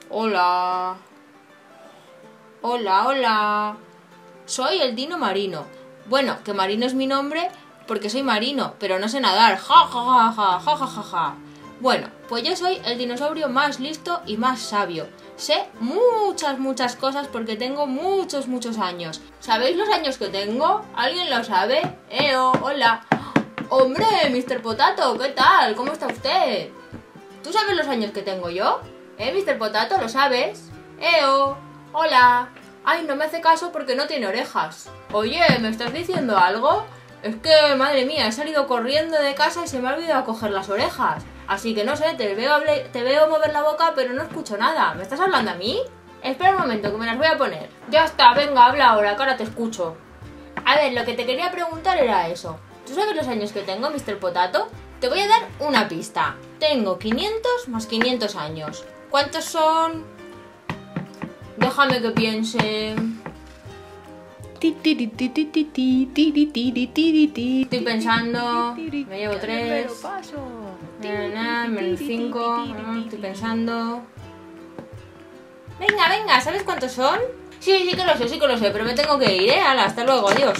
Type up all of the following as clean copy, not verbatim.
Hola. Hola, hola. Soy el Dino Marino. Bueno, que Marino es mi nombre porque soy marino, pero no sé nadar. Ja, ja, ja, ja, ja, ja, ja, ja. Bueno, pues yo soy el dinosaurio más listo y más sabio. Sé muchas cosas porque tengo muchos años. ¿Sabéis los años que tengo? ¿Alguien lo sabe? Hola. Hombre, Mr. Potato, ¿qué tal? ¿Cómo está usted? ¿Tú sabes los años que tengo yo? Mr. Potato, ¿lo sabes? Hola. Ay, no me hace caso porque no tiene orejas. Oye, ¿me estás diciendo algo? Es que, madre mía, he salido corriendo de casa y se me ha olvidado coger las orejas. Así que no sé, te veo mover la boca, pero no escucho nada. ¿Me estás hablando a mí? Espera un momento, que me las voy a poner. Ya está, venga, habla ahora, que ahora te escucho. A ver, lo que te quería preguntar era eso. ¿Tú sabes los años que tengo, Mr. Potato? Te voy a dar una pista. Tengo 500 más 500 años. ¿Cuántos son? Déjame que piense. Estoy pensando. Me llevo 3. Menos 5. Estoy pensando. Venga, ¿sabes cuántos son? Sí que lo sé, pero me tengo que ir, Hala, hasta luego, adiós.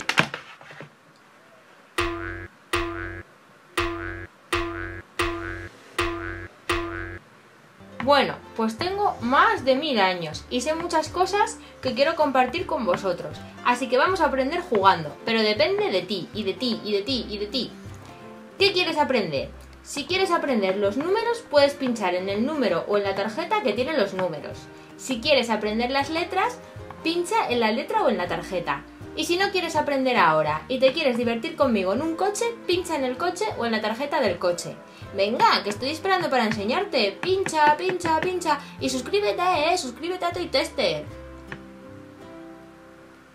Bueno, pues tengo más de 1000 años y sé muchas cosas que quiero compartir con vosotros. Así que vamos a aprender jugando, pero depende de ti, y de ti, y de ti, y de ti. ¿Qué quieres aprender? Si quieres aprender los números, puedes pinchar en el número o en la tarjeta que tiene los números. Si quieres aprender las letras, pincha en la letra o en la tarjeta. Y si no quieres aprender ahora y te quieres divertir conmigo en un coche, pincha en el coche o en la tarjeta del coche. Venga, que estoy esperando para enseñarte. Pincha. Y suscríbete a Toy Tester.